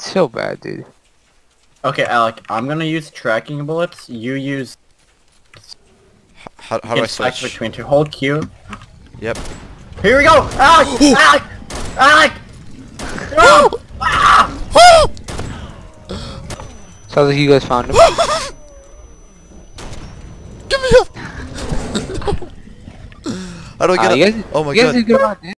so bad, dude. Okay, Alec, I'm gonna use tracking bullets. You use. How do I switch? Between two. Hold Q. Yep. Here we go! Alec! Alec! Alec! No! Sounds like you guys found him. Give me up! How do I get up? You guys, Oh my you guys god. did good on, dude.